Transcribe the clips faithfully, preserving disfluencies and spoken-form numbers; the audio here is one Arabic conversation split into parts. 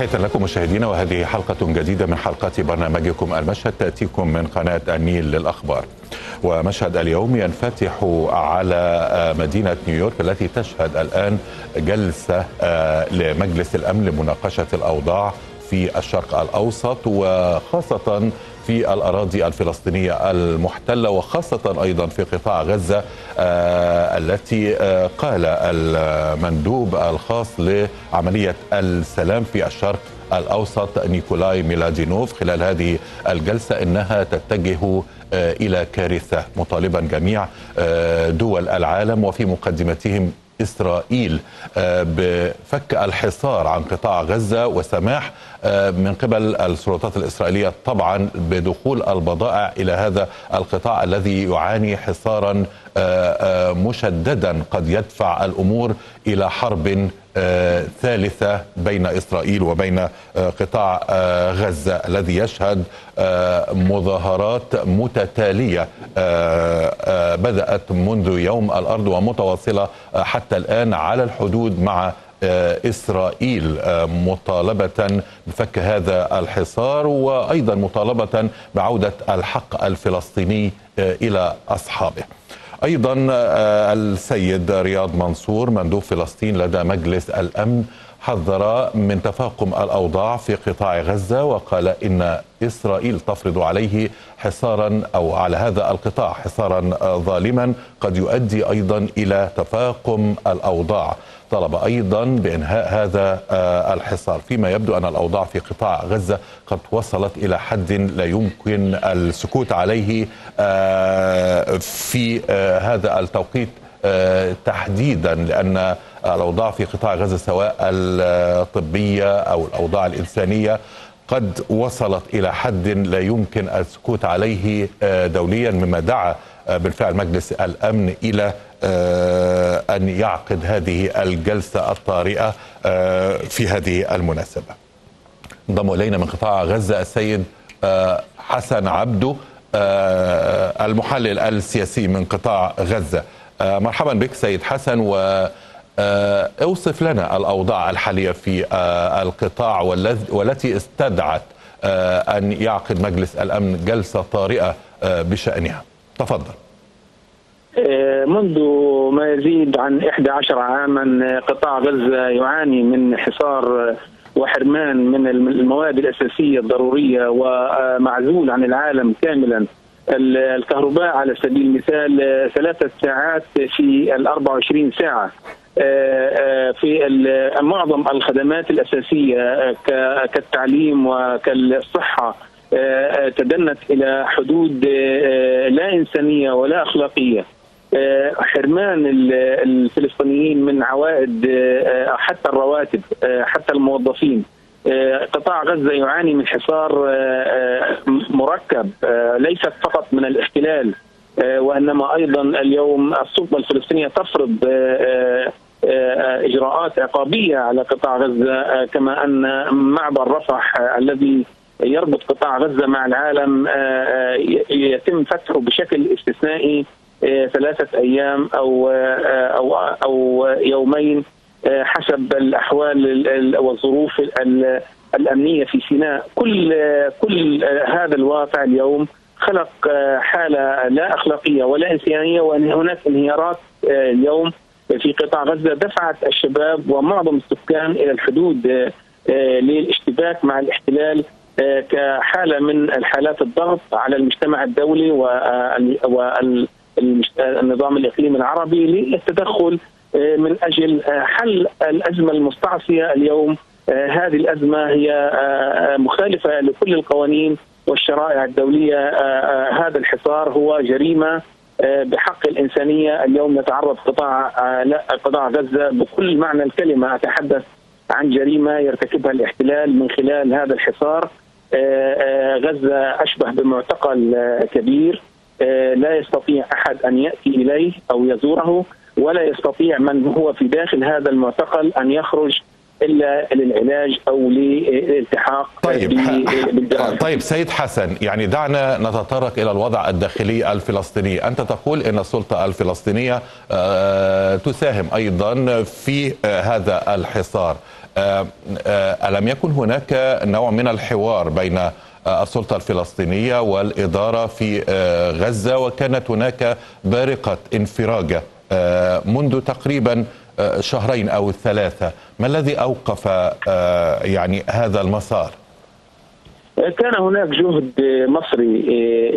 تحية لكم مشاهدينا، وهذه حلقة جديدة من حلقات برنامجكم المشهد تأتيكم من قناة النيل للأخبار. ومشهد اليوم ينفتح على مدينة نيويورك التي تشهد الآن جلسة لمجلس الأمن لمناقشة الأوضاع في الشرق الأوسط، وخاصة في الأراضي الفلسطينية المحتلة، وخاصة أيضا في قطاع غزة آه التي آه قال المندوب الخاص لعملية السلام في الشرق الأوسط نيكولاي ميلادينوف خلال هذه الجلسة إنها تتجه آه إلى كارثة، مطالبا جميع آه دول العالم وفي مقدمتهم إسرائيل بفك الحصار عن قطاع غزة وسماح من قبل السلطات الإسرائيلية طبعا بدخول البضائع إلى هذا القطاع الذي يعاني حصارا مشددا قد يدفع الأمور إلى حرب ثالثة بين إسرائيل وبين قطاع غزة الذي يشهد مظاهرات متتالية بدأت منذ يوم الأرض ومتواصلة حتى الآن على الحدود مع إسرائيل، مطالبة بفك هذا الحصار وأيضا مطالبة بعودة الحق الفلسطيني إلى أصحابه. أيضا السيد رياض منصور مندوب فلسطين لدى مجلس الأمن حذر من تفاقم الأوضاع في قطاع غزة، وقال إن إسرائيل تفرض عليه حصارا أو على هذا القطاع حصارا ظالما قد يؤدي أيضا إلى تفاقم الأوضاع. طلب أيضا بإنهاء هذا الحصار، فيما يبدو أن الأوضاع في قطاع غزة قد وصلت إلى حد لا يمكن السكوت عليه في هذا التوقيت تحديدا، لأن الأوضاع في قطاع غزة سواء الطبية أو الأوضاع الإنسانية قد وصلت إلى حد لا يمكن السكوت عليه دوليا، مما دعا بالفعل مجلس الأمن إلى أن يعقد هذه الجلسة الطارئة في هذه المناسبة. انضم إلينا من قطاع غزة السيد حسن عبده المحلل السياسي من قطاع غزة. مرحبا بك سيد حسن، واوصف لنا الأوضاع الحالية في القطاع والتي استدعت أن يعقد مجلس الأمن جلسة طارئة بشأنها. تفضل. منذ ما يزيد عن إحدى عشرة عاما قطاع غزة يعاني من حصار وحرمان من المواد الأساسية الضرورية، ومعزول عن العالم كاملا. الكهرباء على سبيل المثال ثلاثة ساعات في الأربع وعشرين ساعة، في معظم الخدمات الأساسية كالتعليم وكالصحة تدنت إلى حدود لا إنسانية ولا أخلاقية. حرمان الفلسطينيين من عوائد حتى الرواتب حتى الموظفين. قطاع غزة يعاني من حصار مركب، ليست فقط من الاحتلال وإنما أيضا اليوم السلطة الفلسطينية تفرض إجراءات عقابية على قطاع غزة، كما أن معبر رفح الذي يربط قطاع غزة مع العالم يتم فتحه بشكل استثنائي ثلاثة أيام أو أو أو يومين حسب الأحوال والظروف الأمنية في سيناء. كل كل هذا الواقع اليوم خلق حالة لا أخلاقية ولا إنسانية، وأن هناك انهيارات اليوم في قطاع غزة دفعت الشباب ومعظم السكان إلى الحدود للاشتباك مع الاحتلال كحالة من الحالات الضغط على المجتمع الدولي والنظام الإقليمي العربي للتدخل من أجل حل الأزمة المستعصية اليوم. هذه الأزمة هي مخالفة لكل القوانين والشرائع الدولية. هذا الحصار هو جريمة بحق الإنسانية. اليوم يتعرض قطاع قطاع غزة بكل معنى الكلمة، أتحدث عن جريمة يرتكبها الاحتلال من خلال هذا الحصار. غزة أشبه بمعتقل كبير، لا يستطيع أحد أن يأتي إليه أو يزوره، ولا يستطيع من هو في داخل هذا المعتقل أن يخرج إلا للعلاج أو للالتحاق. طيب بالجرائم. طيب سيد حسن، يعني دعنا نتطرق إلى الوضع الداخلي الفلسطيني. أنت تقول إن السلطة الفلسطينية تساهم أيضا في هذا الحصار. ألم يكن هناك نوع من الحوار بين السلطة الفلسطينية والإدارة في غزة، وكانت هناك بارقة انفراجة منذ تقريبا شهرين أو ثلاثة؟ ما الذي أوقف يعني هذا المسار؟ كان هناك جهد مصري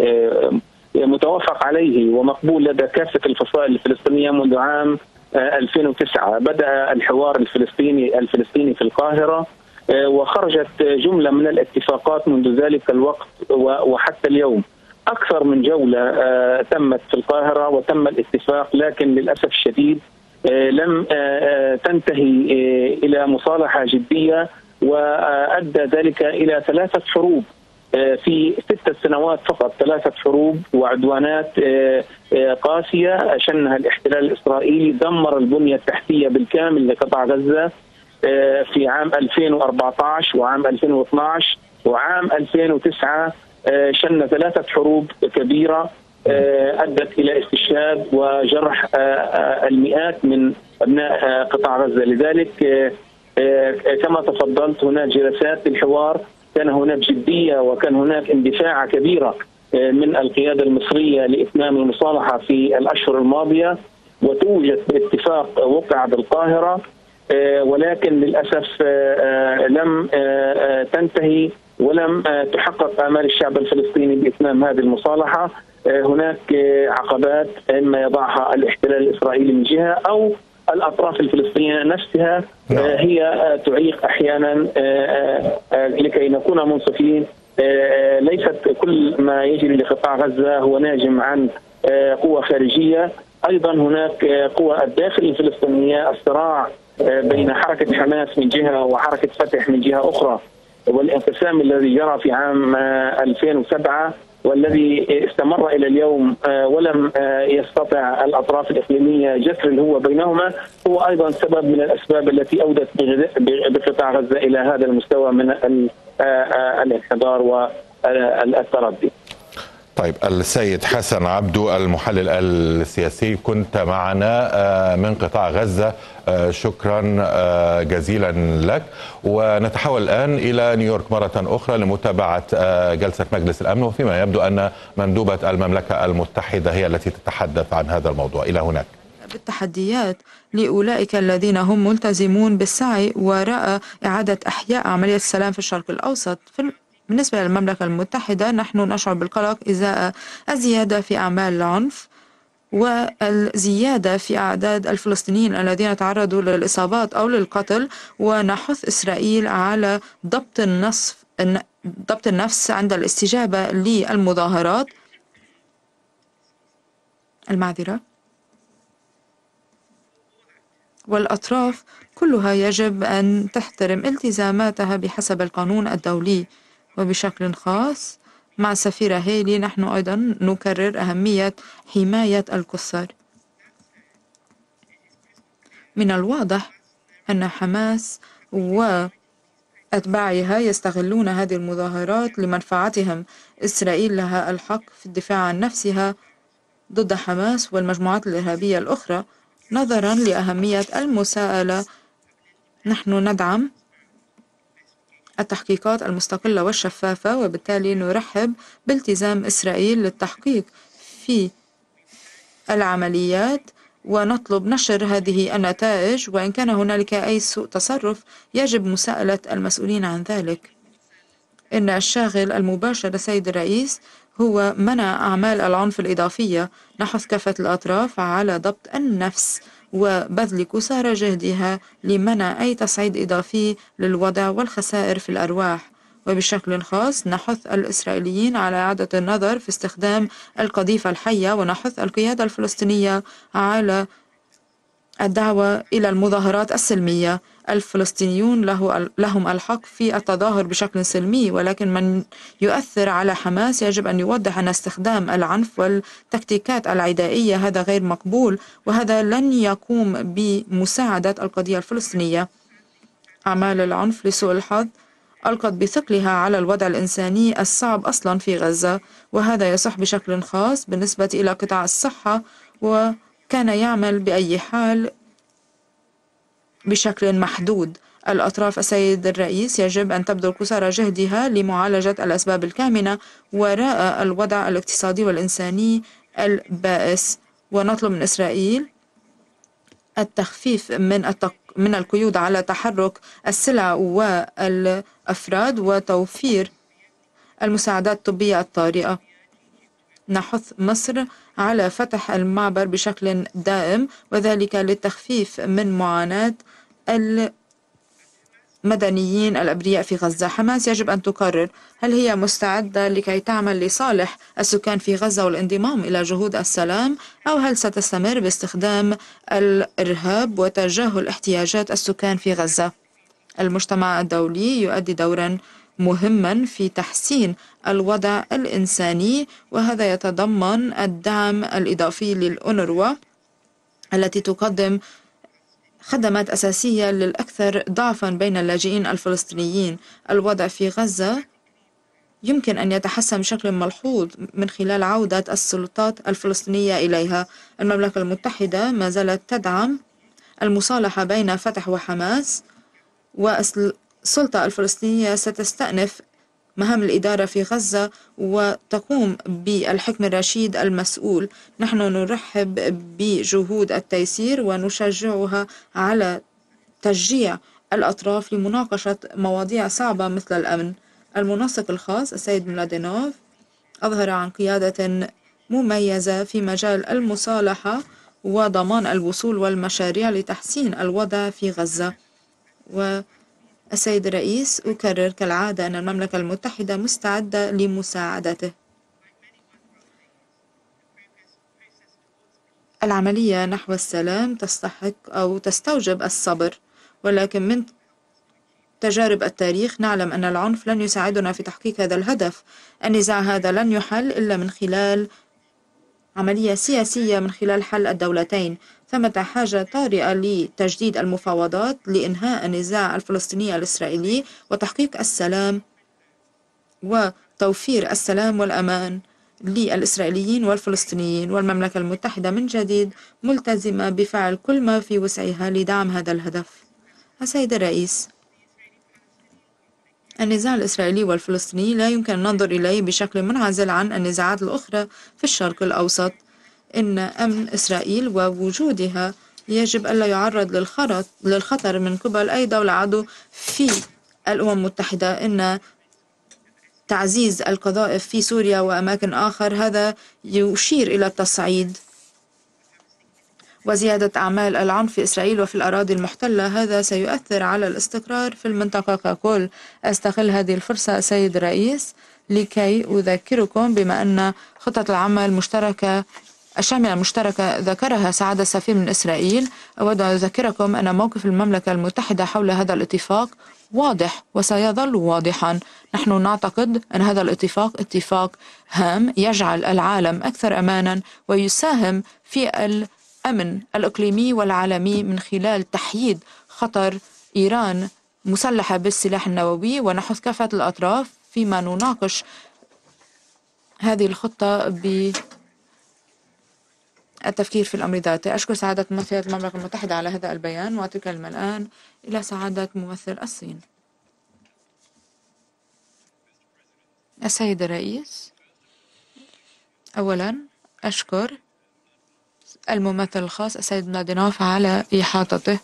متوافق عليه ومقبول لدى كافة الفصائل الفلسطينية منذ عام ألفين وتسعة. بدأ الحوار الفلسطيني الفلسطيني في القاهرة، وخرجت جملة من الاتفاقات منذ ذلك الوقت وحتى اليوم. أكثر من جولة تمت في القاهرة وتم الاتفاق، لكن للأسف الشديد لم تنتهي إلى مصالحة جدية، وأدى ذلك إلى ثلاثة حروب في ستة سنوات فقط، ثلاثة حروب وعدوانات قاسية أشنها الاحتلال الإسرائيلي، دمر البنية التحتية بالكامل لقطاع غزة في عام ألفين وأربعة عشر وعام ألفين واثني عشر وعام ألفين وتسعة. شن ثلاثة حروب كبيرة أدت إلى استشهاد وجرح المئات من أبناء قطاع غزة. لذلك كما تفضلت هناك جلسات للحوار، كان هناك جدية وكان هناك اندفاع كبيرة من القيادة المصرية لإتمام المصالحة في الأشهر الماضية، وتوجد اتفاق وقع بالقاهرة، ولكن للأسف لم تنتهي ولم تحقق آمال الشعب الفلسطيني بإتمام هذه المصالحة. هناك عقبات إما يضعها الاحتلال الإسرائيلي من جهة أو الأطراف الفلسطينية نفسها هي تعيق أحيانا. لكي نكون منصفين، ليست كل ما يجري لقطاع غزة هو ناجم عن قوة خارجية، أيضا هناك قوى الداخل الفلسطينية، الصراع بين حركة حماس من جهة وحركة فتح من جهة أخرى، والانقسام الذي جرى في عام ألفين وسبعة والذي استمر إلى اليوم ولم يستطع الأطراف الإقليمية جسر الهوة بينهما، هو أيضا سبب من الأسباب التي أودت بقطاع غزة إلى هذا المستوى من الانحدار والتردي. طيب، السيد حسن عبدو المحلل السياسي، كنت معنا من قطاع غزة، شكرا جزيلا لك. ونتحول الآن إلى نيويورك مرة أخرى لمتابعة جلسة مجلس الأمن، وفيما يبدو أن مندوبة المملكة المتحدة هي التي تتحدث عن هذا الموضوع. إلى هناك بالتحديات لأولئك الذين هم ملتزمون بالسعي وراء إعادة إحياء عملية السلام في الشرق الأوسط. في بالنسبة للمملكة المتحدة، نحن نشعر بالقلق إزاء الزيادة في أعمال العنف والزيادة في أعداد الفلسطينيين الذين تعرضوا للإصابات أو للقتل، ونحث إسرائيل على ضبط النصف ضبط النفس عند الاستجابة للمظاهرات. المعذرة والأطراف كلها يجب أن تحترم التزاماتها بحسب القانون الدولي، وبشكل خاص مع السفيرة هيلي نحن أيضا نكرر أهمية حماية القُصّر. من الواضح أن حماس وأتباعها يستغلون هذه المظاهرات لمنفعتهم. إسرائيل لها الحق في الدفاع عن نفسها ضد حماس والمجموعات الإرهابية الأخرى. نظرا لأهمية المساءلة، نحن ندعم التحقيقات المستقلة والشفافة، وبالتالي نرحب بالتزام إسرائيل للتحقيق في العمليات، ونطلب نشر هذه النتائج، وإن كان هنالك أي سوء تصرف يجب مساءلة المسؤولين عن ذلك. إن الشاغل المباشر للسيد الرئيس هو منع أعمال العنف الإضافية. نحث كافة الأطراف على ضبط النفس وبذل قصارى جهدها لمنع أي تصعيد إضافي للوضع والخسائر في الأرواح. وبشكل خاص نحث الإسرائيليين على إعادة النظر في استخدام القذيفة الحية، ونحث القيادة الفلسطينية على الدعوة إلى المظاهرات السلمية. الفلسطينيون له لهم الحق في التظاهر بشكل سلمي، ولكن من يؤثر على حماس يجب أن يوضح أن استخدام العنف والتكتيكات العدائية هذا غير مقبول، وهذا لن يقوم بمساعدة القضية الفلسطينية. أعمال العنف لسوء الحظ ألقت بثقلها على الوضع الإنساني الصعب أصلا في غزة، وهذا يصح بشكل خاص بالنسبة إلى قطاع الصحة، وكان يعمل بأي حال بشكل محدود. الأطراف السيد الرئيس يجب أن تبذل قصارى جهدها لمعالجة الأسباب الكامنة وراء الوضع الاقتصادي والإنساني البائس، ونطلب من إسرائيل التخفيف من التق... من القيود على تحرك السلع والأفراد وتوفير المساعدات الطبية الطارئة. نحث مصر على فتح المعبر بشكل دائم، وذلك للتخفيف من معاناة المدنيين الأبرياء في غزة. حماس يجب أن تقرر هل هي مستعدة لكي تعمل لصالح السكان في غزة والانضمام إلى جهود السلام، أو هل ستستمر باستخدام الإرهاب وتجاهل احتياجات السكان في غزة. المجتمع الدولي يؤدي دورا مهما في تحسين الوضع الإنساني، وهذا يتضمن الدعم الإضافي للأونروا التي تقدم خدمات أساسية للأكثر ضعفا بين اللاجئين الفلسطينيين. الوضع في غزة يمكن أن يتحسن بشكل ملحوظ من خلال عودة السلطات الفلسطينية إليها. المملكة المتحدة ما زالت تدعم المصالحة بين فتح وحماس، والسلطة الفلسطينية ستستأنف مهام الإدارة في غزة وتقوم بالحكم الرشيد المسؤول. نحن نرحب بجهود التيسير ونشجعها على تشجيع الأطراف لمناقشة مواضيع صعبة مثل الأمن. المنسق الخاص السيد ملادينوف أظهر عن قيادة مميزة في مجال المصالحة وضمان الوصول والمشاريع لتحسين الوضع في غزة. والسيد الرئيس أكرر كالعادة أن المملكة المتحدة مستعدة لمساعدته. العملية نحو السلام تستحق أو تستوجب الصبر، ولكن من تجارب التاريخ نعلم أن العنف لن يساعدنا في تحقيق هذا الهدف. النزاع هذا لن يحل إلا من خلال عملية سياسية، من خلال حل الدولتين. ثمة حاجة طارئة لتجديد المفاوضات لإنهاء النزاع الفلسطيني الإسرائيلي وتحقيق السلام وتوفير السلام والأمان للإسرائيليين والفلسطينيين. والمملكة المتحدة من جديد ملتزمة بفعل كل ما في وسعها لدعم هذا الهدف. السيد الرئيس، النزاع الإسرائيلي والفلسطيني لا يمكن أن ننظر إليه بشكل منعزل عن النزاعات الأخرى في الشرق الأوسط. إن أمن إسرائيل ووجودها يجب ألا يعرض للخطر من قبل أي دولة عضو في الأمم المتحدة. إن تعزيز القذائف في سوريا وأماكن آخر هذا يشير إلى التصعيد وزيادة أعمال العنف في إسرائيل وفي الأراضي المحتلة. هذا سيؤثر على الاستقرار في المنطقة ككل. أستغل هذه الفرصة سيد الرئيس لكي أذكركم بما أن خطة العمل المشتركة الشاملة المشتركة ذكرها سعادة السفير من إسرائيل. أود أن أذكركم أن موقف المملكة المتحدة حول هذا الاتفاق واضح وسيظل واضحا. نحن نعتقد أن هذا الاتفاق اتفاق هام يجعل العالم أكثر أمانا ويساهم في الأمن الإقليمي والعالمي من خلال تحييد خطر إيران مسلحة بالسلاح النووي. ونحث كافة الأطراف فيما نناقش هذه الخطة بالتفكير في الأمر ذاته. أشكر سعادة ممثلة المملكة المتحدة على هذا البيان، وأتكلم الآن إلى سعادة ممثل الصين. السيد الرئيس، أولا أشكر الممثل الخاص السيد ملادينوف على إحاطته.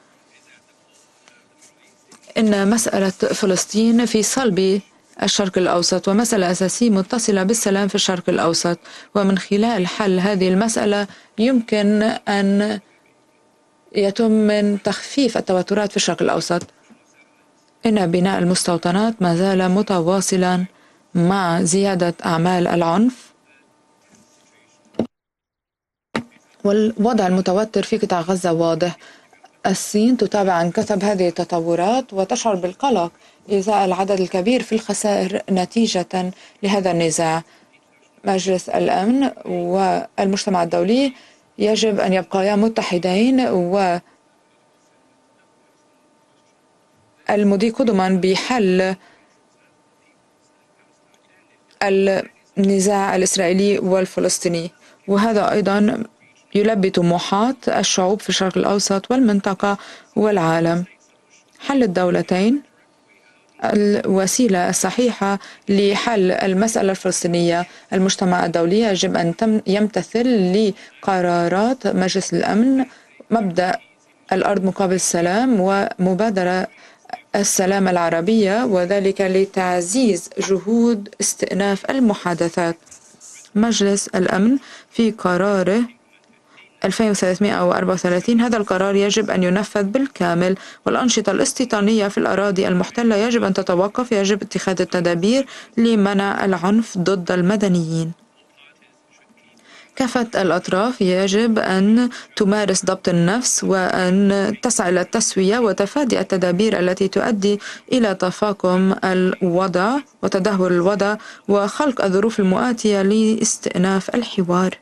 إن مسألة فلسطين في صلب الشرق الأوسط ومسألة أساسية متصلة بالسلام في الشرق الأوسط، ومن خلال حل هذه المسألة يمكن أن يتم من تخفيف التوترات في الشرق الأوسط. إن بناء المستوطنات ما زال متواصلا مع زيادة أعمال العنف والوضع المتوتر في قطاع غزة واضح. الصين تتابع عن كثب هذه التطورات وتشعر بالقلق إزاء العدد الكبير في الخسائر نتيجة لهذا النزاع. مجلس الأمن والمجتمع الدولي يجب أن يبقيا متحدين والمضي قدما بحل النزاع الإسرائيلي والفلسطيني، وهذا أيضا يلبي طموحات الشعوب في الشرق الأوسط والمنطقة والعالم. حل الدولتين الوسيلة الصحيحة لحل المسألة الفلسطينية. المجتمع الدولي يجب أن يمتثل لقرارات مجلس الأمن، مبدأ الأرض مقابل السلام ومبادرة السلام العربية، وذلك لتعزيز جهود استئناف المحادثات. مجلس الأمن في قراره ألفين وثلاثمائة وأربعة وثلاثين هذا القرار يجب أن ينفذ بالكامل، والأنشطة الاستيطانية في الأراضي المحتلة يجب أن تتوقف. يجب اتخاذ التدابير لمنع العنف ضد المدنيين. كافة الأطراف يجب أن تمارس ضبط النفس وأن تسعى إلى التسوية وتفادي التدابير التي تؤدي إلى تفاقم الوضع وتدهور الوضع وخلق الظروف المؤاتية لاستئناف الحوار.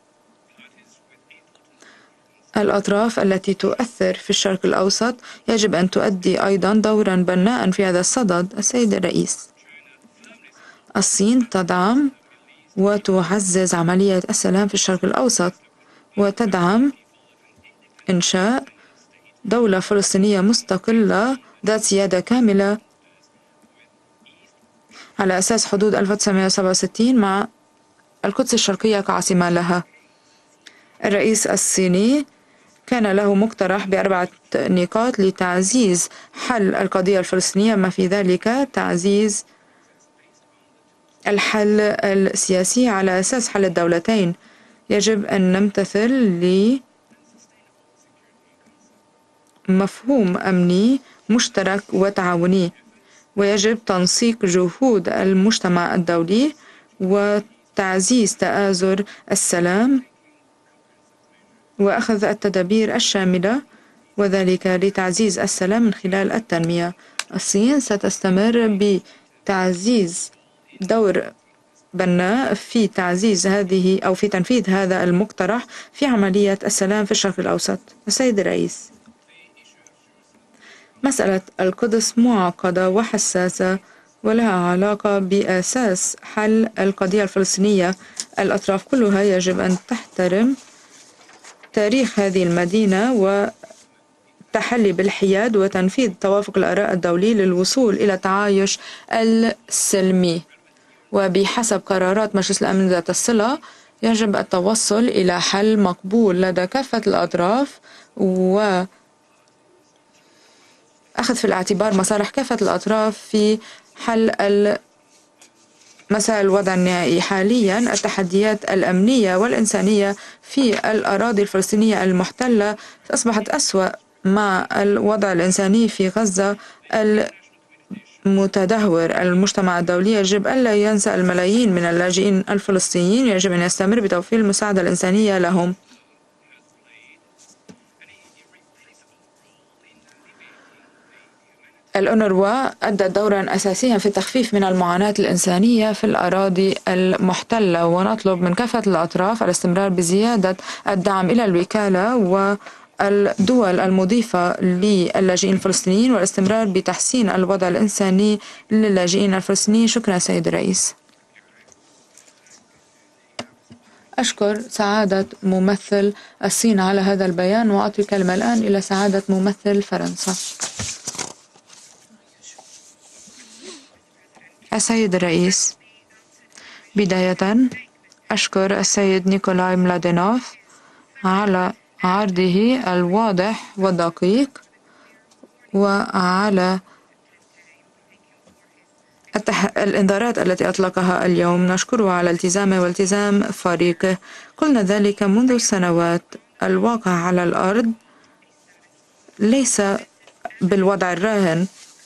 الأطراف التي تؤثر في الشرق الأوسط يجب أن تؤدي أيضا دورا بناء في هذا الصدد. السيد الرئيس، الصين تدعم وتعزز عملية السلام في الشرق الأوسط وتدعم إنشاء دولة فلسطينية مستقلة ذات سيادة كاملة على أساس حدود ألف وتسعمائة وسبعة وستين مع القدس الشرقية كعاصمة لها. الرئيس الصيني كان له مقترح بأربعة نقاط لتعزيز حل القضية الفلسطينية، ما في ذلك تعزيز الحل السياسي على أساس حل الدولتين. يجب أن نمتثل لمفهوم أمني مشترك وتعاوني، ويجب تنسيق جهود المجتمع الدولي وتعزيز تآزر السلام وأخذ التدابير الشاملة، وذلك لتعزيز السلام من خلال التنمية. الصين ستستمر بتعزيز دور بناء في تعزيز هذه أو في تنفيذ هذا المقترح في عملية السلام في الشرق الأوسط. السيد الرئيس، مسألة القدس معقدة وحساسة ولها علاقة بأساس حل القضية الفلسطينية. الأطراف كلها يجب أن تحترم تاريخ هذه المدينة والتحلي بالحياد وتنفيذ توافق الآراء الدولي للوصول إلى تعايش السلمي. وبحسب قرارات مجلس الأمن ذات الصلة يجب التوصل إلى حل مقبول لدى كافة الأطراف وأخذ في الاعتبار مصالح كافة الأطراف في حل مسائل الوضع النهائي. حاليا التحديات الأمنية والإنسانية في الأراضي الفلسطينية المحتلة أصبحت أسوأ مع الوضع الإنساني في غزة المتدهور. المجتمع الدولي يجب ألا ينسى الملايين من اللاجئين الفلسطينيين، يجب أن يستمر بتوفير المساعدة الإنسانية لهم. الأونروا أدت دورا أساسيا في التخفيف من المعاناة الإنسانية في الأراضي المحتلة، ونطلب من كافة الأطراف الاستمرار بزيادة الدعم إلى الوكالة والدول المضيفة للاجئين الفلسطينيين والاستمرار بتحسين الوضع الإنساني للاجئين الفلسطينيين. شكرا سيد الرئيس. أشكر سعادة ممثل الصين على هذا البيان، وأعطي الكلمة الآن إلى سعادة ممثل فرنسا. السيد الرئيس، بداية أشكر السيد نيكولاي ملادينوف على عرضه الواضح والدقيق وعلى التح... الإنذارات التي أطلقها اليوم. نشكره على التزامه والتزام فريقه. قلنا ذلك منذ سنوات. الواقع على الأرض ليس بالوضع الراهن،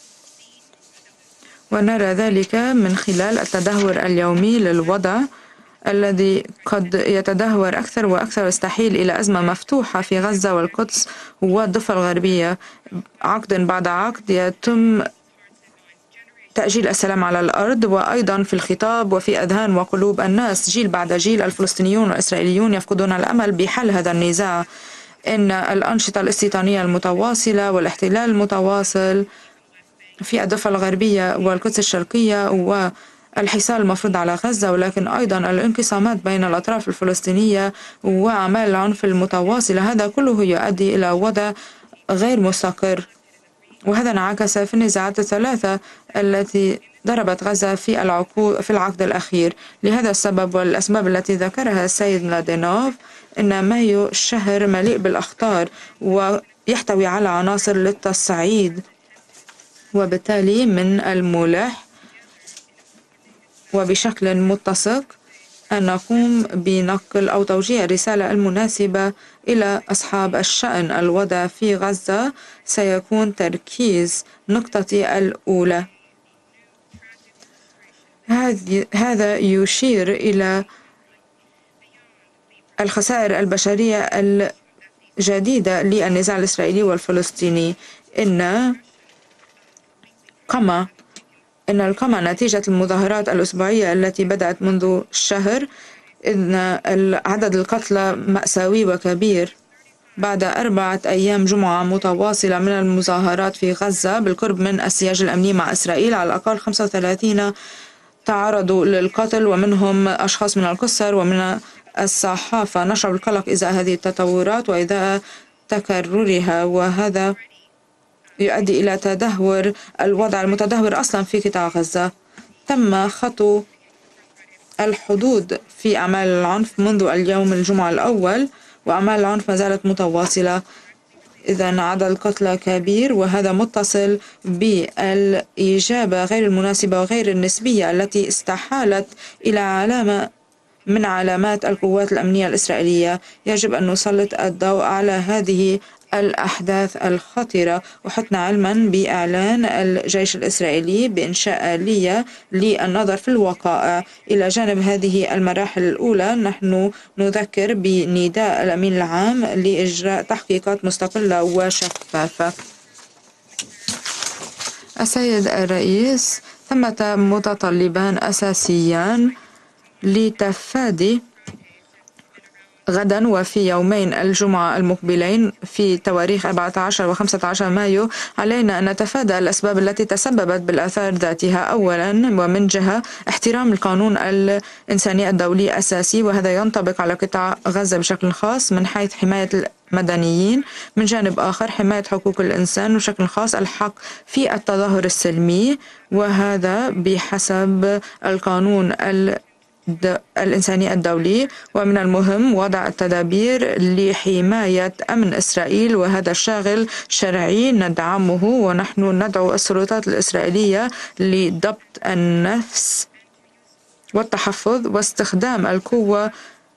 ونرى ذلك من خلال التدهور اليومي للوضع الذي قد يتدهور أكثر وأكثر ويستحيل إلى أزمة مفتوحة في غزة والقدس والضفة الغربية. عقد بعد عقد يتم تأجيل السلام على الأرض، وأيضا في الخطاب وفي أذهان وقلوب الناس جيل بعد جيل الفلسطينيون والإسرائيليون يفقدون الأمل بحل هذا النزاع. إن الأنشطة الاستيطانية المتواصلة والاحتلال المتواصل في الضفة الغربية والقدس الشرقية والحصار المفروض على غزة، ولكن أيضا الانقسامات بين الأطراف الفلسطينية وأعمال العنف المتواصلة، هذا كله يؤدي إلى وضع غير مستقر. وهذا انعكس في النزاعات الثلاثة التي ضربت غزة في العقود في العقد الأخير. لهذا السبب والأسباب التي ذكرها السيد ملادينوف إن مايو شهر مليء بالأخطار ويحتوي على عناصر للتصعيد، وبالتالي من الملح وبشكل متسق أن نقوم بنقل أو توجيه الرسالة المناسبة إلى أصحاب الشأن. الوضع في غزة سيكون تركيز نقطتي الأولى. هذا يشير إلى الخسائر البشرية الجديدة للنزاع الإسرائيلي والفلسطيني. إن قمة إن القمع نتيجة المظاهرات الأسبوعية التي بدأت منذ شهر، إن عدد القتلى مأساوي وكبير بعد أربعة أيام جمعة متواصلة من المظاهرات في غزة بالقرب من السياج الأمني مع إسرائيل. على الأقل خمسة وثلاثين تعرضوا للقتل، ومنهم أشخاص من القُصّر ومن الصحافة. نشر القلق إزاء هذه التطورات وإزاء تكررها، وهذا يؤدي إلى تدهور الوضع المتدهور أصلا في قطاع غزة. تم خطو الحدود في أعمال العنف منذ اليوم الجمعة الأول، وأعمال العنف ما زالت متواصلة. إذا عدد القتلى كبير، وهذا متصل بالإجابة غير المناسبة وغير النسبية التي استحالت إلى علامة من علامات القوات الأمنية الإسرائيلية. يجب أن نسلط الضوء على هذه الأحداث الخطرة، وحطنا علما بإعلان الجيش الإسرائيلي بإنشاء آلية للنظر في الوقائع. إلى جانب هذه المراحل الأولى، نحن نذكر بنداء الأمين العام لإجراء تحقيقات مستقلة وشفافة. السيد الرئيس، ثمة متطلبان أساسيان لتفادي غدا وفي يومين الجمعة المقبلين في تواريخ أربعة عشر وخمسة عشر مايو. علينا أن نتفادى الأسباب التي تسببت بالآثار ذاتها. أولا، ومن جهة احترام القانون الإنساني الدولي أساسي، وهذا ينطبق على قطاع غزة بشكل خاص من حيث حماية المدنيين. من جانب آخر، حماية حقوق الإنسان وبشكل خاص الحق في التظاهر السلمي، وهذا بحسب القانون الإنساني الدولي. ومن المهم وضع التدابير لحماية أمن إسرائيل، وهذا شاغل شرعي ندعمه، ونحن ندعو السلطات الإسرائيلية لضبط النفس والتحفظ واستخدام القوة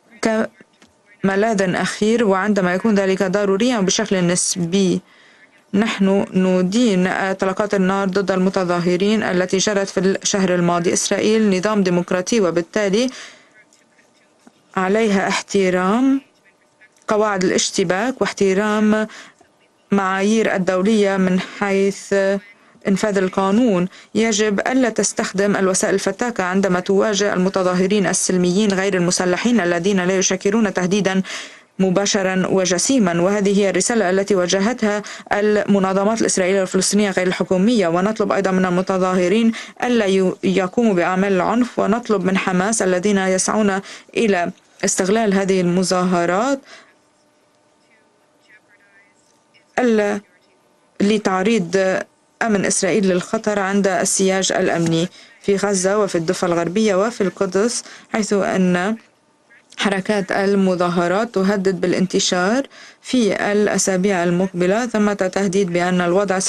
كملاذ أخير وعندما يكون ذلك ضروريا بشكل نسبي. نحن ندين اطلاقات النار ضد المتظاهرين التي جرت في الشهر الماضي. إسرائيل نظام ديمقراطي، وبالتالي عليها احترام قواعد الاشتباك واحترام معايير الدولية من حيث إنفاذ القانون. يجب ألا تستخدم الوسائل الفتاكة عندما تواجه المتظاهرين السلميين غير المسلحين الذين لا يشكلون تهديدا مباشرا وجسيما. وهذه هي الرسالة التي وجهتها المنظمات الإسرائيلية والفلسطينية غير الحكومية. ونطلب أيضا من المتظاهرين ألا يقوموا بأعمال العنف، ونطلب من حماس الذين يسعون إلى استغلال هذه المظاهرات ألا لتعريض أمن إسرائيل للخطر عند السياج الأمني في غزة وفي الضفة الغربية وفي القدس، حيث أن حركات المظاهرات تهدد بالانتشار في الأسابيع المقبلة. ثمة تهديد بأن الوضع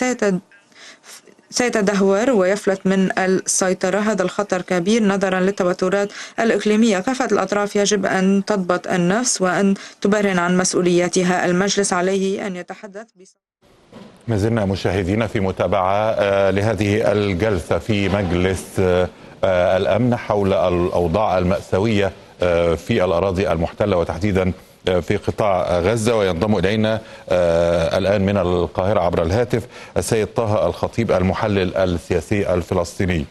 سيتدهور ويفلت من السيطرة. هذا الخطر كبير نظرا للتوترات الإقليمية. كافة الأطراف يجب أن تضبط النفس وأن تبرهن عن مسؤولياتها. المجلس عليه أن يتحدث بس... ما زلنا مشاهدين في متابعة لهذه الجلسة في مجلس الأمن حول الأوضاع المأساوية في الأراضي المحتلة وتحديدا في قطاع غزة. وينضم إلينا الآن من القاهرة عبر الهاتف السيد طه الخطيب المحلل السياسي الفلسطيني.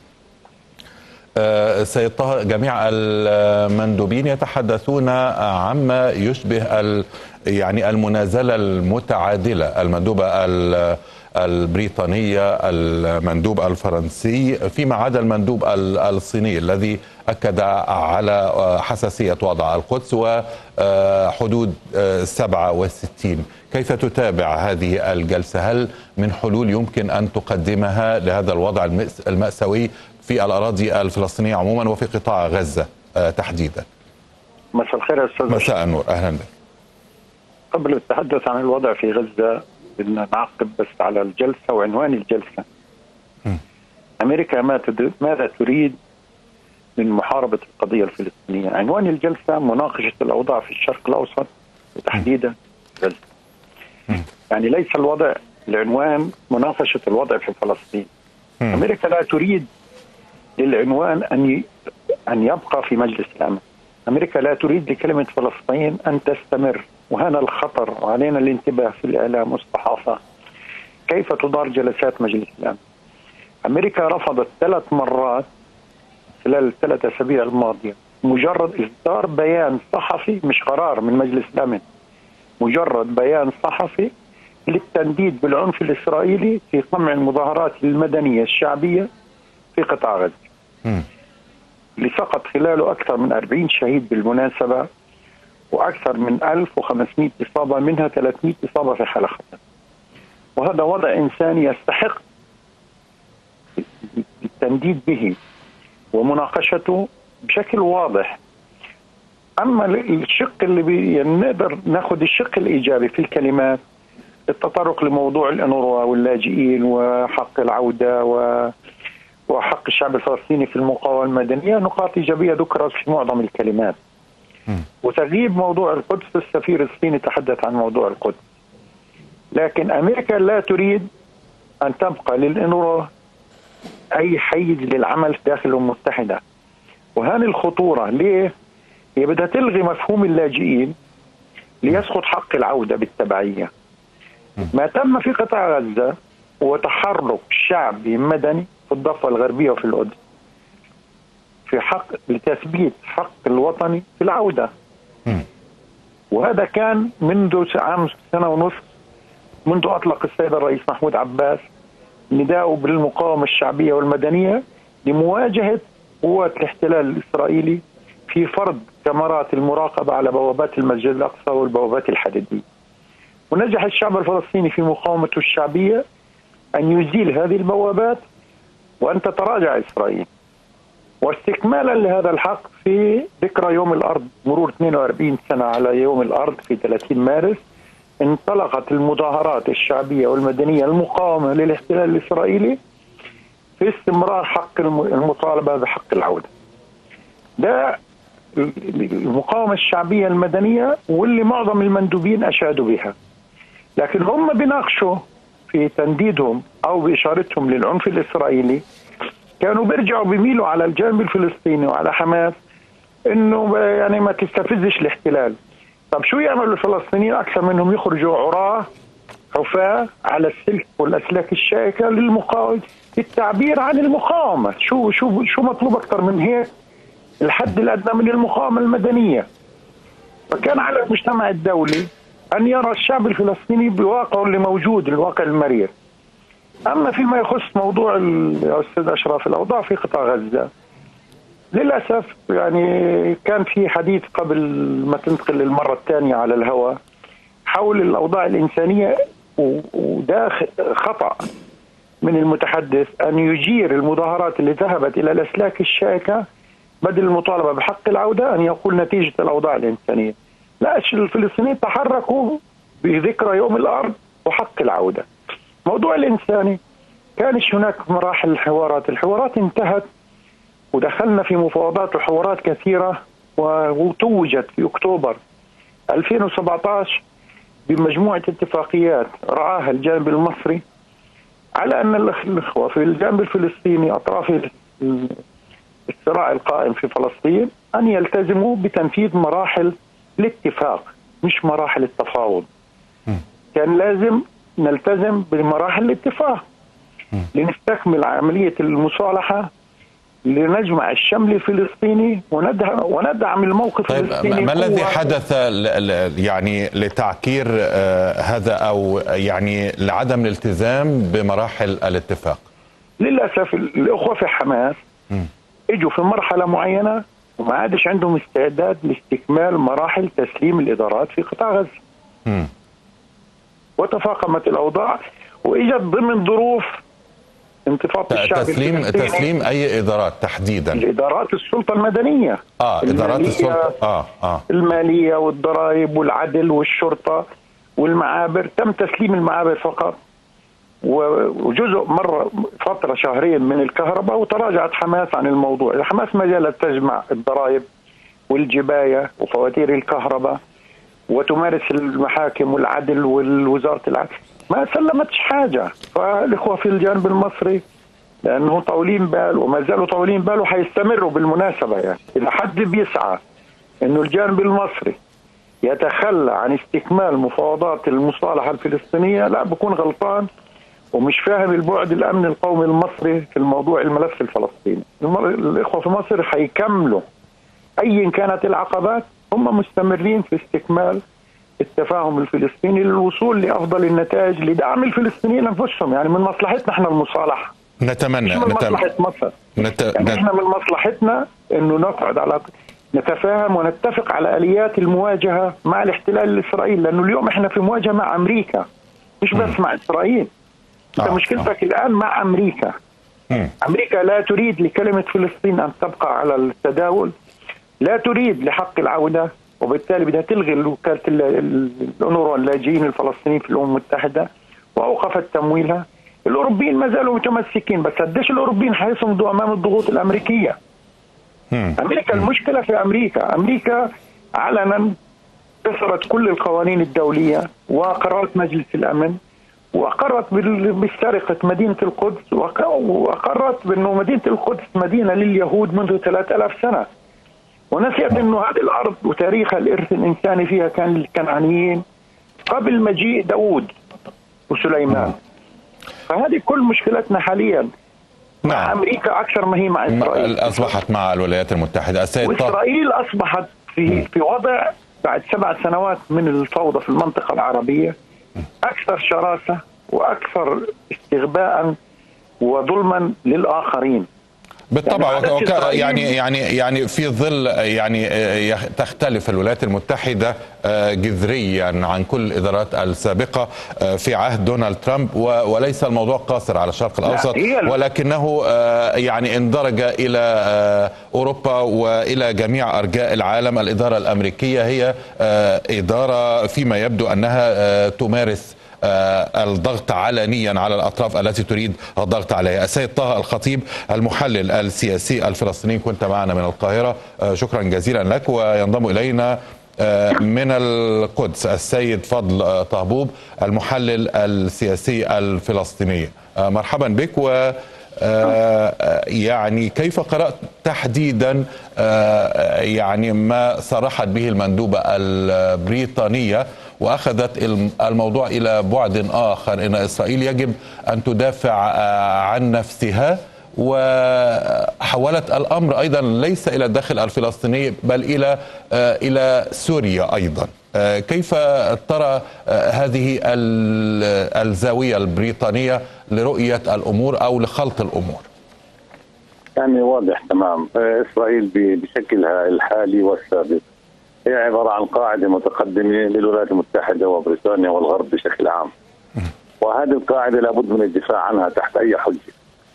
سيد طه، جميع المندوبين يتحدثون عما يشبه يعني المنازلة المتعادلة. المندوبة البريطانية، المندوب الفرنسي، فيما عدا المندوب الصيني الذي أكد على حساسية وضع القدس وحدود سبعة وستين. كيف تتابع هذه الجلسة؟ هل من حلول يمكن أن تقدمها لهذا الوضع المأساوي في الأراضي الفلسطينية عموما وفي قطاع غزة تحديدا؟ مساء الخير أستاذ. مساء النور، أهلا بك. قبل التحدث عن الوضع في غزة بدنا نعقب بس على الجلسة وعنوان الجلسة. م. أمريكا ما تد... ماذا تريد من محاربة القضية الفلسطينية؟ عنوان الجلسة مناقشة الأوضاع في الشرق الأوسط وتحديدا غزة. م. يعني ليس الوضع العنوان مناقشة الوضع في فلسطين. م. أمريكا لا تريد للعنوان أن ي... أن يبقى في مجلس الأمن. أمريكا لا تريد لكلمة فلسطين أن تستمر، وهنا الخطر، وعلينا الانتباه في الإعلام والصحافة كيف تدار جلسات مجلس الأمن. أمريكا رفضت ثلاث مرات خلال الثلاث أسابيع الماضية مجرد إصدار بيان صحفي، مش قرار من مجلس الأمن، مجرد بيان صحفي للتنديد بالعنف الإسرائيلي في قمع المظاهرات المدنية الشعبية في قطاع غزة. م. اللي سقط خلاله أكثر من أربعين شهيد بالمناسبة، وأكثر من ألف وخمسمائة إصابة، منها ثلاثمائة إصابة في حالة خطر. وهذا وضع إنساني يستحق التنديد به ومناقشته بشكل واضح. أما الشق اللي بي يعني نقدر ناخذ الشق الإيجابي في الكلمات، التطرق لموضوع الأنوروا واللاجئين وحق العودة و وحق الشعب الفلسطيني في المقاومة المدنية، نقاط إيجابية ذكرت في معظم الكلمات. م. وتغييب موضوع القدس، السفير الصيني تحدث عن موضوع القدس. لكن أمريكا لا تريد أن تبقى للأنوروا أي حيز للعمل داخل الأمم المتحدة، وهذه الخطورة. ليه؟ هي بدها تلغي مفهوم اللاجئين ليسقط حق العودة بالتبعية. م. ما تم في قطاع غزة هو تحرك شعبي مدني في الضفة الغربية وفي القدس في حق لتثبيت حق الوطني في العودة. م. وهذا كان منذ عام سنة ونصف، منذ أطلق السيد الرئيس محمود عباس نداءه بالمقاومة الشعبية والمدنية لمواجهة قوات الاحتلال الإسرائيلي في فرض كاميرات المراقبة على بوابات المسجد الأقصى والبوابات الحديدية. ونجح الشعب الفلسطيني في مقاومته الشعبية أن يزيل هذه البوابات وأن تتراجع إسرائيل. واستكمالا لهذا الحق، في ذكرى يوم الأرض، مرور اثنين وأربعين سنة على يوم الأرض في ثلاثين مارس، انطلقت المظاهرات الشعبية والمدنية المقاومة للاحتلال الإسرائيلي في استمرار حق المطالبة بحق العودة. ده المقاومة الشعبية المدنية واللي معظم المندوبين أشادوا بها. لكن هم بيناقشوا في تنديدهم أو بإشارتهم للعنف الإسرائيلي، كانوا بيرجعوا بيميلوا على الجانب الفلسطيني وعلى حماس إنه يعني ما تستفزش الاحتلال. طب شو يعملوا الفلسطينيين أكثر منهم يخرجوا عراة حفاة على السلك والأسلاك الشائكة للمقاومة، التعبير عن المقاومة؟ شو شو شو مطلوب أكثر من هيك؟ الحد الأدنى من المقاومة المدنية. فكان على المجتمع الدولي أن يرى الشعب الفلسطيني بواقعه اللي موجود، الواقع المرير. أما فيما يخص موضوع الأستاذ أشرف الأوضاع في قطاع غزة، للأسف يعني كان في حديث قبل ما تنتقل للمرة الثانية على الهواء حول الأوضاع الإنسانية، وده خطأ من المتحدث أن يجير المظاهرات اللي ذهبت إلى الأسلاك الشائكة بدل المطالبة بحق العودة أن يقول نتيجة الأوضاع الإنسانية. لا، الفلسطينيين تحركوا بذكرى يوم الأرض وحق العودة. موضوع الإنساني كانش هناك مراحل الحوارات، الحوارات انتهت ودخلنا في مفاوضات وحوارات كثيرة، وتوجت في أكتوبر ألفين وسبعة عشر بمجموعة اتفاقيات رعاها الجانب المصري على أن الأخوة في الجانب الفلسطيني أطراف الصراع القائم في فلسطين أن يلتزموا بتنفيذ مراحل الاتفاق مش مراحل التفاوض. كان لازم نلتزم بمراحل الاتفاق لنستكمل عملية المصالحة لنجمع الشمل الفلسطيني وندعم وندعم الموقف طيب الفلسطيني. ما الذي حدث يعني لتعكير هذا او يعني لعدم الالتزام بمراحل الاتفاق؟ للاسف الاخوه في حماس م. اجوا في مرحله معينه وما عادش عندهم استعداد لاستكمال مراحل تسليم الادارات في قطاع غزه. م. وتفاقمت الاوضاع واجت ضمن ظروف انتفاضه الشعب تسليم الفلسطيني. تسليم اي ادارات تحديدا؟ الادارات السلطه المدنيه. اه ادارات السلطه اه اه الماليه والضرائب والعدل والشرطه والمعابر، تم تسليم المعابر فقط. وجزء مره فتره شهرين من الكهرباء وتراجعت حماس عن الموضوع. حماس ما زالت تجمع الضرائب والجبايه وفواتير الكهرباء وتمارس المحاكم والعدل والوزاره العدل، ما سلمتش حاجه. فالاخوه في الجانب المصري لانه طاولين بال وما زالوا طاولين بال وحيستمروا بالمناسبه. يعني اذا حد بيسعى انه الجانب المصري يتخلى عن استكمال مفاوضات المصالحه الفلسطينيه، لا بكون غلطان ومش فاهم البعد الامن القومي المصري في الموضوع الملف الفلسطيني. الاخوه في مصر حيكملوا ايا كانت العقبات، هم مستمرين في استكمال التفاهم الفلسطيني للوصول لافضل النتائج لدعم الفلسطينيين انفسهم. يعني من مصلحتنا احنا المصالحه، نتمنى من مصلحه مصر. نت... يعني احنا من مصلحتنا انه نقعد على نتفاهم ونتفق على اليات المواجهه مع الاحتلال الاسرائيلي، لانه اليوم احنا في مواجهه مع امريكا مش بس م. مع اسرائيل. انت آه. مشكلتك آه. الان مع امريكا. م. امريكا لا تريد لكلمه فلسطين ان تبقى على التداول، لا تريد لحق العوده، وبالتالي بدها تلغي وكاله الأونروا اللاجئين الفلسطينيين في الامم المتحده واوقفت تمويلها. الاوروبيين ما زالوا متمسكين، بس قديش الاوروبيين حيصمدوا امام الضغوط الامريكيه؟ مم. امريكا مم. المشكله في امريكا، امريكا علنا كسرت كل القوانين الدوليه وقرارات مجلس الامن، واقرت بسرقه مدينه القدس، واقرت بانه مدينه القدس مدينه لليهود منذ ثلاثة آلاف سنه، ونسيت انه هذه الارض وتاريخها الارث الانساني فيها كان للكنعانيين قبل مجيء داوود وسليمان. فهذه كل مشكلتنا حاليا مع نعم. امريكا اكثر ما هي مع اسرائيل. اصبحت مع الولايات المتحده. واسرائيل اصبحت في في وضع بعد سبع سنوات من الفوضى في المنطقه العربيه اكثر شراسه واكثر استغباء وظلما للاخرين. بالطبع يعني, يعني يعني يعني في ظل يعني تختلف الولايات المتحدة جذريا عن كل الإدارات السابقة في عهد دونالد ترامب، وليس الموضوع قاصر على الشرق الأوسط، ولكنه يعني اندرج إلى أوروبا وإلى جميع أرجاء العالم. الإدارة الأمريكية هي إدارة فيما يبدو أنها تمارس الضغط علنيا على الأطراف التي تريد الضغط عليها. السيد طه الخطيب المحلل السياسي الفلسطيني، كنت معنا من القاهرة، شكرا جزيلا لك. وينضم إلينا من القدس السيد فضل طهبوب المحلل السياسي الفلسطيني، مرحبا بك. و يعني كيف قرأت تحديدا يعني ما صرحت به المندوبة البريطانية وأخذت الموضوع إلى بعد آخر، إن إسرائيل يجب أن تدافع عن نفسها، وحولت الأمر أيضا ليس إلى الداخل الفلسطيني بل إلى إلى سوريا أيضا. كيف ترى هذه الزاوية البريطانية لرؤية الأمور أو لخلط الأمور؟ يعني واضح تمام، إسرائيل بشكلها الحالي والسابق هي عبارة عن قاعدة متقدمة للولايات المتحدة وبريطانيا والغرب بشكل عام، وهذه القاعدة لابد من الدفاع عنها تحت أي حجة.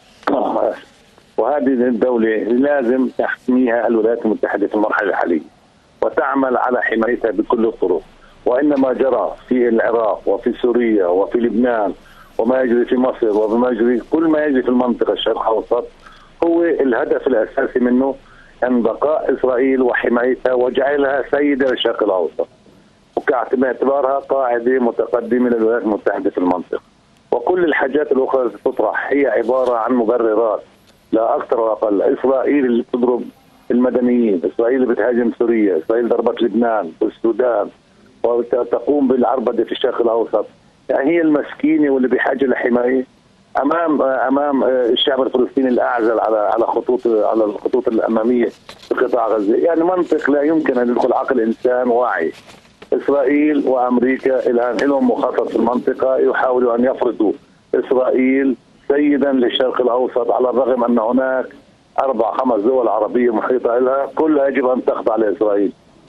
وهذه الدولة لازم تحميها الولايات المتحدة في المرحلة الحالية وتعمل على حمايتها بكل الطرق. وإنما جرى في العراق وفي سوريا وفي لبنان وما يجري في مصر وما يجري كل ما يجري في المنطقة الشرق الأوسط هو الهدف الأساسي منه أن بقاء إسرائيل وحمايتها وجعلها سيدة للشرق الأوسط، وكاعتبارها قاعدة متقدمة للولايات المتحدة في المنطقة. وكل الحاجات الأخرى التي تطرح هي عبارة عن مبررات لا أكثر ولا أقل. إسرائيل اللي بتضرب المدنيين، إسرائيل اللي بتهاجم سوريا، إسرائيل ضربت لبنان والسودان وتقوم بالعربدة في الشرق الأوسط، يعني هي المسكينة واللي بحاجة لحماية. امام امام الشعب الفلسطيني الاعزل على على خطوط على الخطوط الاماميه في قطاع غزه، يعني منطق لا يمكن ان يدخل عقل انسان واعي. اسرائيل وامريكا الان لهم مخطط في المنطقه، يحاولوا ان يفرضوا اسرائيل سيدا للشرق الاوسط، على الرغم ان هناك اربع خمس دول عربيه محيطه لها كلها يجب ان تخضع لاسرائيل.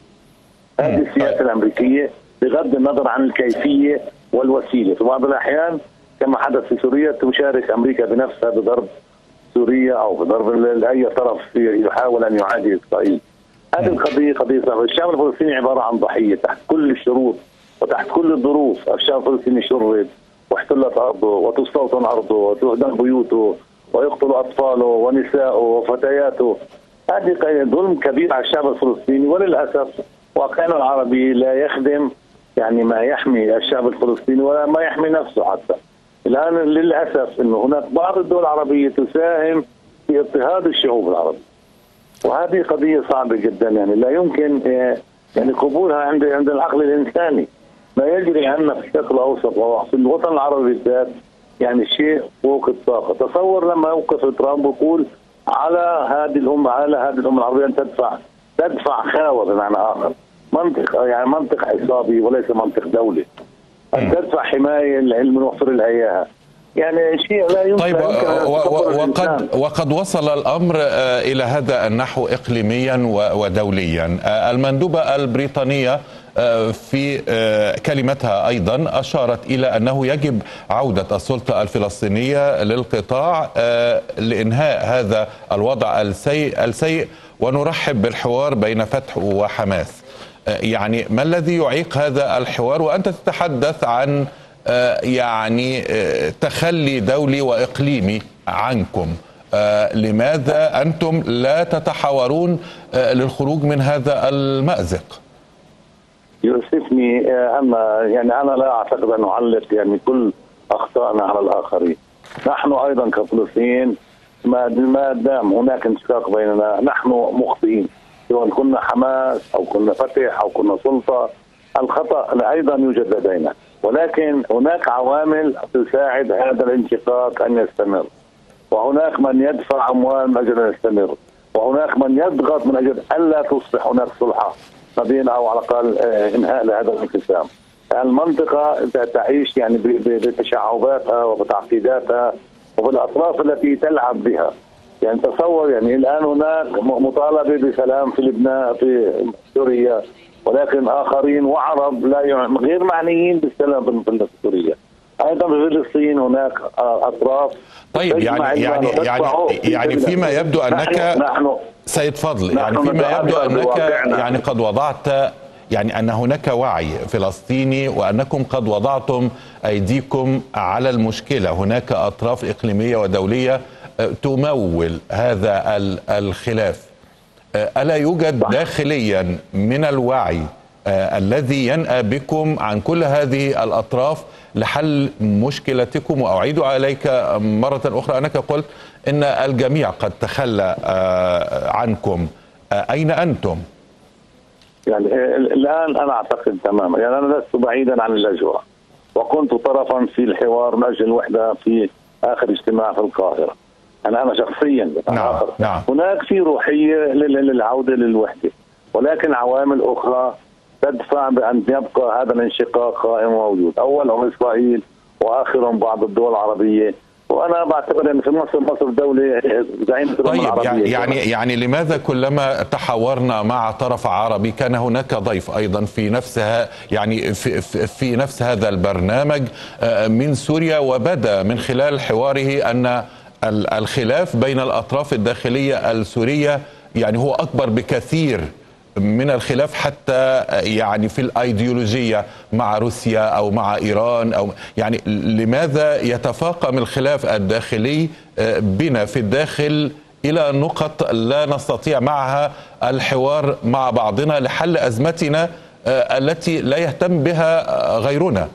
هذه السياسه الامريكيه بغض النظر عن الكيفيه والوسيله. في بعض الاحيان كما حدث في سوريا تشارك امريكا بنفسها بضرب سوريا او بضرب اي طرف يحاول ان يعادي اسرائيل. هذه القضيه قضيه صعبه. الشعب الفلسطيني عباره عن ضحيه تحت كل الشروط وتحت كل الظروف. الشعب الفلسطيني شرد واحتلت ارضه وتستوطن ارضه وتهدم بيوته ويقتل اطفاله ونساءه وفتياته. هذه ظلم كبير على الشعب الفلسطيني، وللاسف واقعنا العربي لا يخدم يعني ما يحمي الشعب الفلسطيني ولا ما يحمي نفسه حتى. الان للاسف انه هناك بعض الدول العربيه تساهم في اضطهاد الشعوب العربيه. وهذه قضيه صعبه جدا، يعني لا يمكن يعني قبولها عند عند العقل الانساني. ما يجري عندنا في الشرق الاوسط وفي الوطن العربي بالذات يعني شيء فوق الطاقه. تصور لما يوقف ترامب ويقول على هذه الامه على هذه الامه العربيه ان تدفع تدفع خاوه بمعنى اخر، منطق يعني منطق عصابي وليس منطق دولي. ان تدفع حمايه المنوفر لها اياها، يعني شيء لا يمكن. طيب وقد وقد وصل الامر الى هذا النحو اقليميا ودوليا. المندوبه البريطانيه في كلمتها ايضا اشارت الى انه يجب عوده السلطه الفلسطينيه للقطاع لانهاء هذا الوضع السيء السيء ونرحب بالحوار بين فتح وحماس. يعني ما الذي يعيق هذا الحوار وأنت تتحدث عن يعني تخلي دولي وإقليمي عنكم؟ لماذا أنتم لا تتحاورون للخروج من هذا المأزق؟ يؤسفني أما يعني أنا لا أعتقد أن نعلق يعني كل أخطائنا على الآخرين. نحن أيضا كفلسطين ما دام هناك انشقاق بيننا نحن مخطئين، سواء كنا حماس او كنا فتح او كنا سلطه. الخطا ايضا يوجد لدينا، ولكن هناك عوامل تساعد هذا الانشقاق ان يستمر، وهناك من يدفع اموال من اجل ان يستمر، وهناك من يضغط من اجل الا تصبح هناك صلحه ما بين او على الاقل انهاء لهذا الانقسام. المنطقه تعيش يعني بتشعباتها وبتعقيداتها وبالاطراف التي تلعب بها. يعني تصور يعني الان هناك مطالبه بسلام في لبنان في سوريا، ولكن اخرين وعرب لا يعني غير معنيين بالسلام في سوريا. ايضا في فلسطين هناك اطراف. طيب يعني يعني يعني يعني فيما يبدو انك نحن نحن سيد فضل يعني فيما يبدو انك يعني قد وضعت يعني ان هناك وعي فلسطيني وانكم قد وضعتم ايديكم على المشكله. هناك اطراف اقليميه ودوليه تمول هذا الخلاف. ألا يوجد داخليا من الوعي الذي ينأى بكم عن كل هذه الأطراف لحل مشكلتكم؟ وأعيد عليك مرة أخرى أنك قلت إن الجميع قد تخلى عنكم. أين أنتم؟ يعني الآن أنا أعتقد تماما، يعني أنا لست بعيدا عن الأجواء وكنت طرفا في الحوار من أجل الوحدة في آخر اجتماع في القاهرة. أنا أنا شخصيا نعم. نعم. هناك في روحية للعودة للوحدة، ولكن عوامل أخرى تدفع بأن يبقى هذا الانشقاق قائم وموجود. أولهم إسرائيل وآخرهم بعض الدول العربية، وانا بعتبر ان في مصر مصر دوله زعيمه الامم طيب العربيه. يعني يعني لماذا كلما تحاورنا مع طرف عربي كان هناك ضيف ايضا في نفسها يعني في, في نفس هذا البرنامج من سوريا، وبدا من خلال حواره ان الخلاف بين الاطراف الداخليه السوريه يعني هو اكبر بكثير من الخلاف حتى يعني في الايديولوجيه مع روسيا او مع ايران، او يعني لماذا يتفاقم الخلاف الداخلي بنا في الداخل الى نقط لا نستطيع معها الحوار مع بعضنا لحل ازمتنا التي لا يهتم بها غيرنا؟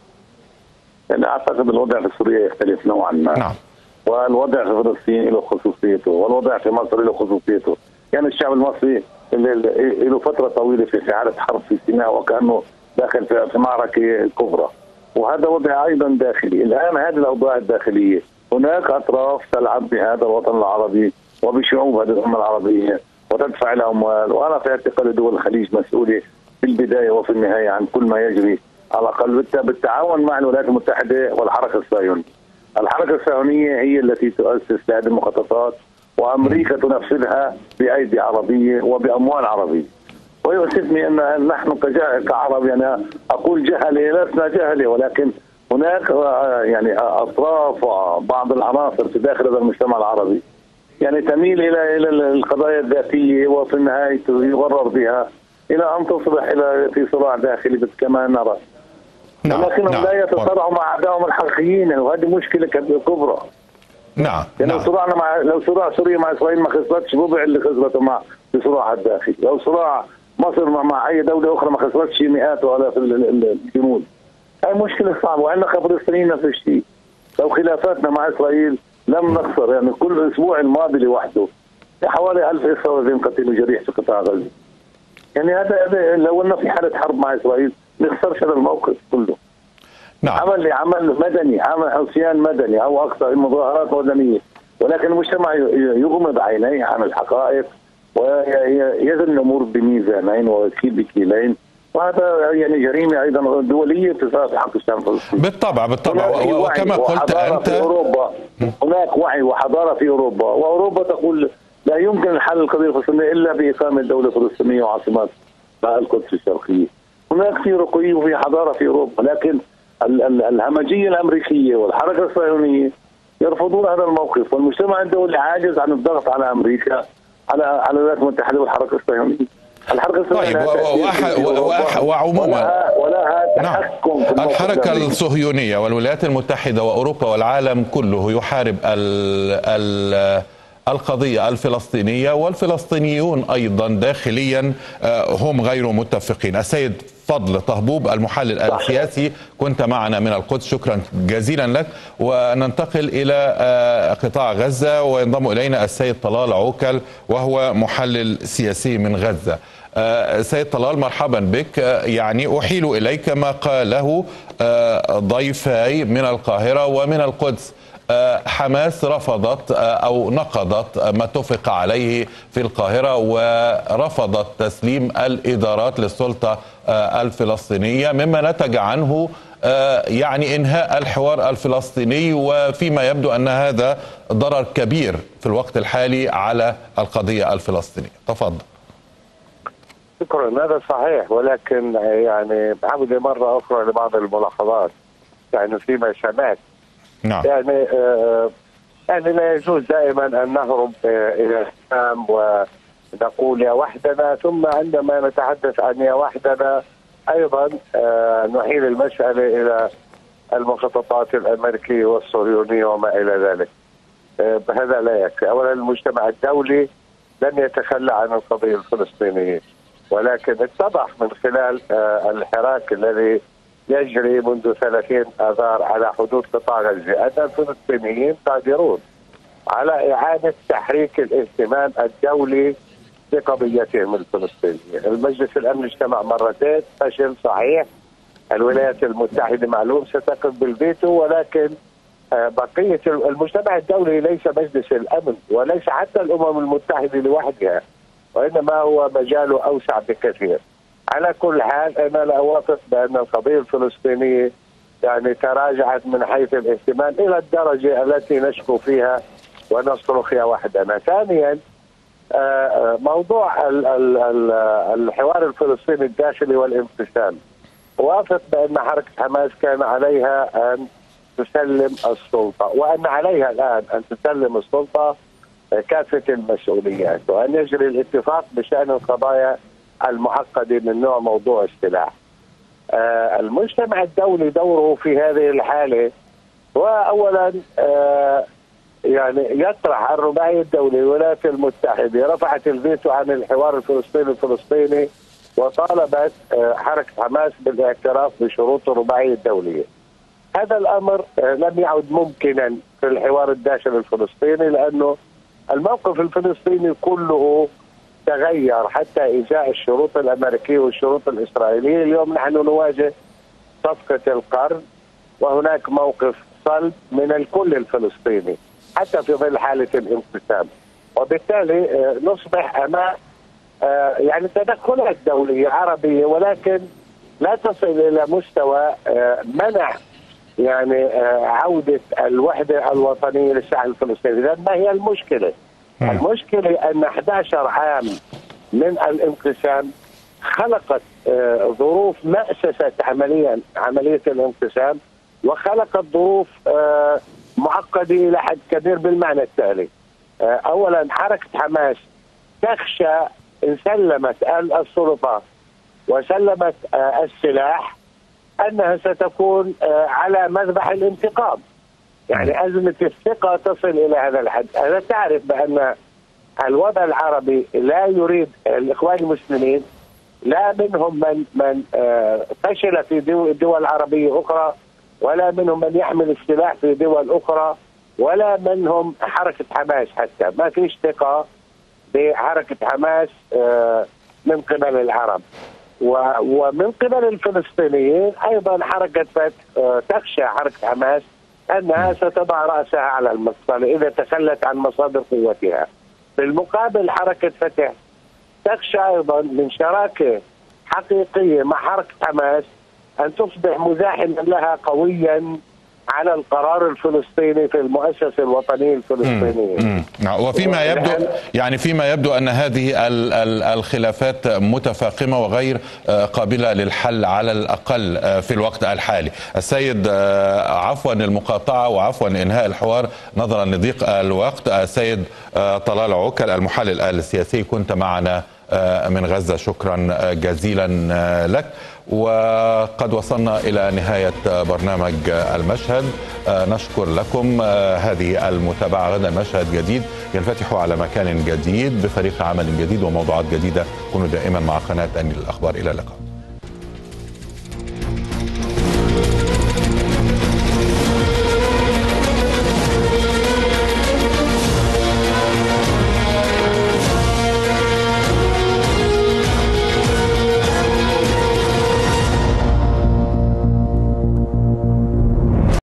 انا اعتقد الوضع في سوريا يختلف نوعا ما. نعم. والوضع في فلسطين له خصوصيته، والوضع في مصر له خصوصيته. يعني الشعب المصري له فترة طويلة في حالة حرب في سيناء وكأنه داخل في معركة كبرى، وهذا وضع أيضا داخلي. الآن هذه الأوضاع الداخلية هناك أطراف تلعب بهذا الوطن العربي وبشعوب هذه الأمة العربية وتدفع لها أموال، وأنا في اعتقادي دول الخليج مسؤولة في البداية وفي النهاية عن كل ما يجري على الأقل بالتعاون مع الولايات المتحدة والحركة الصهيونية. الحركة الصهيونية هي التي تؤسس لهذه المخططات، وأمريكا تنفذها بأيدي عربية وبأموال عربية. ويؤسفني أن نحن كعرب يعني أقول جهلة، لسنا جهلة، ولكن هناك يعني أطراف وبعض العناصر في داخل هذا المجتمع العربي يعني تميل إلى إلى القضايا الذاتية، وفي النهاية يغرر بها إلى أن تصبح إلى في صراع داخلي كما نرى. نعم. ولكنهم نعم. لا يتصارعوا مع أعدائهم الحقيقيين، يعني وهذه مشكلة كبرى. نعم. يعني نعم. لو صراعنا مع لو صراع سوريا مع إسرائيل ما خسرتش ربع اللي خسرته مع بصراعها الداخلي، لو صراع مصر مع, مع أي دولة أخرى ما خسرتش مئات وآلاف الجنود. هاي مشكلة صعبة، وعندنا كفلسطينيين نفس الشيء. لو خلافاتنا مع إسرائيل لم نخسر، يعني كل الأسبوع الماضي لوحده حوالي ألف إسرائيلي وزين قتيل وجريح في قطاع غزة. يعني هذا لو أنه في حالة حرب مع إسرائيل نخسرش هذا الموقف كله. نعم. عمل عمل مدني، عمل عصيان مدني أو أكثر، مظاهرات مدنية، ولكن المجتمع يغمض عينيه عن الحقائق ويزن الأمور بميزانين ويكيل بكيلين، وهذا يعني جريمة أيضا دولية في حق الشعب الفلسطيني. بالطبع بالطبع، وكما قلت أنت في أوروبا هناك وعي وحضارة في أوروبا، وأوروبا تقول لا يمكن الحل القضية الفلسطينية إلا بإقامة دولة فلسطينية وعاصمة القدس الشرقية. هناك في رقي وفي حضارة في أوروبا، لكن الهمجية الأمريكية والحركة الصهيونية يرفضون هذا الموقف، والمجتمع الدولي عاجز عن الضغط على أمريكا على على الولايات المتحدة والحركة الصهيونية. الحركة الصهيونية طيب وعموما ولها تحكم في الحركة الصهيونية والولايات المتحدة وأوروبا والعالم كله يحارب ال ال القضية الفلسطينية، والفلسطينيون أيضا داخليا هم غير متفقين. السيد فضل طهبوب المحلل السياسي كنت معنا من القدس، شكرا جزيلا لك. وننتقل إلى قطاع غزة وينضم إلينا السيد طلال عوكل وهو محلل سياسي من غزة. سيد طلال مرحبا بك. يعني أحيل إليك ما قاله ضيفي من القاهرة ومن القدس. حماس رفضت أو نقضت ما اتفق عليه في القاهرة ورفضت تسليم الإدارات للسلطة الفلسطينية، مما نتج عنه يعني إنهاء الحوار الفلسطيني، وفيما يبدو أن هذا ضرر كبير في الوقت الحالي على القضية الفلسطينية. تفضل. شكرا. هذا صحيح، ولكن يعني بعود مرة أخرى لبعض الملاحظات يعني فيما سمعت. نعم. يعني آه يعني لا يجوز دائما ان نهرب آه الى الاسلام ونقول يا وحدنا، ثم عندما نتحدث عن يا وحدنا ايضا آه نحيل المساله الى المخططات الامريكيه والصهيونيه وما الى ذلك. آه هذا لا يكفي. اولا المجتمع الدولي لن يتخلى عن القضيه الفلسطينيه، ولكن اتضح من خلال آه الحراك الذي يجري منذ ثلاثين آذار على حدود قطاع غزة أن الفلسطينيين قادرون على إعادة تحريك الاهتمام الدولي بقضيتهم الفلسطينية. المجلس الأمن اجتمع مرتين، فشل صحيح. الولايات المتحدة معلوم ستقف بالفيتو، ولكن بقية المجتمع الدولي ليس مجلس الأمن وليس حتى الأمم المتحدة لوحدها، وإنما هو مجاله أوسع بكثير. على كل حال أنا لا أوافق بأن القضية الفلسطينية يعني تراجعت من حيث الاهتمام إلى الدرجة التي نشكو فيها ونصرخ يا وحدنا. ثانيا موضوع الحوار الفلسطيني الداخلي والانقسام، أوافق بأن حركة حماس كان عليها أن تسلم السلطة، وأن عليها الآن أن تسلم السلطة كافة المسؤوليات، وأن يجري الاتفاق بشأن القضايا المعقدة من نوع موضوع السلاح. آه المجتمع الدولي دوره في هذه الحالة هو أولا آه يعني يطرح الرباعي الدولي. الولايات المتحدة رفعت الفيتو عن الحوار الفلسطيني الفلسطيني وطالبت آه حركة حماس بالاعتراف بشروط الرباعية الدولية. هذا الأمر آه لم يعد ممكنا في الحوار الداخلي الفلسطيني، لأنه الموقف الفلسطيني كله تغير حتى إزاء الشروط الأمريكية والشروط الإسرائيلية. اليوم نحن نواجه صفقة القرن، وهناك موقف الصلب من الكل الفلسطيني حتى في ظل حالة الانقسام، وبالتالي نصبح أمام يعني تدخلات دولية عربية ولكن لا تصل إلى مستوى منع يعني عودة الوحدة الوطنية للشعب الفلسطيني. لأن ما هي المشكلة؟ المشكلة أن أحد عشر عام من الانقسام خلقت ظروف مأسسة عمليا عملية الانقسام، وخلقت ظروف معقدة إلى حد كبير بالمعنى التالي: أولا حركة حماس تخشى إن سلمت السلطات وسلمت السلاح أنها ستكون على مذبح الانتقام. يعني أزمة الثقة تصل إلى هذا الحد. أنا تعرف بأن الوضع العربي لا يريد الإخوان المسلمين، لا منهم من من فشل في دول عربية أخرى، ولا منهم من يحمل السلاح في دول أخرى، ولا منهم حركة حماس. حتى ما فيش ثقة بحركة حماس من قبل العرب، ومن قبل الفلسطينيين أيضا حركة فتح تخشى حركة حماس أنها ستضع رأسها على المصطلة إذا تخلت عن مصادر قوتها. بالمقابل حركة فتح تخشى أيضا من شراكة حقيقية مع حركة حماس أن تصبح مزاحما لها قويا على القرار الفلسطيني في المؤسسة الوطنية الفلسطينية. مم. مم. وفيما يبدو يعني فيما يبدو أن هذه الخلافات متفاقمة وغير قابلة للحل على الأقل في الوقت الحالي. السيد عفوا المقاطعة وعفوا إنهاء الحوار نظرا لضيق الوقت، السيد طلال عكل المحلل السياسي كنت معنا من غزة، شكرا جزيلا لك. وقد وصلنا إلى نهاية برنامج المشهد، نشكر لكم هذه المتابعة. غدا المشهد جديد ينفتح على مكان جديد بفريق عمل جديد وموضوعات جديدة. كونوا دائما مع قناة أنيل الأخبار. إلى اللقاء.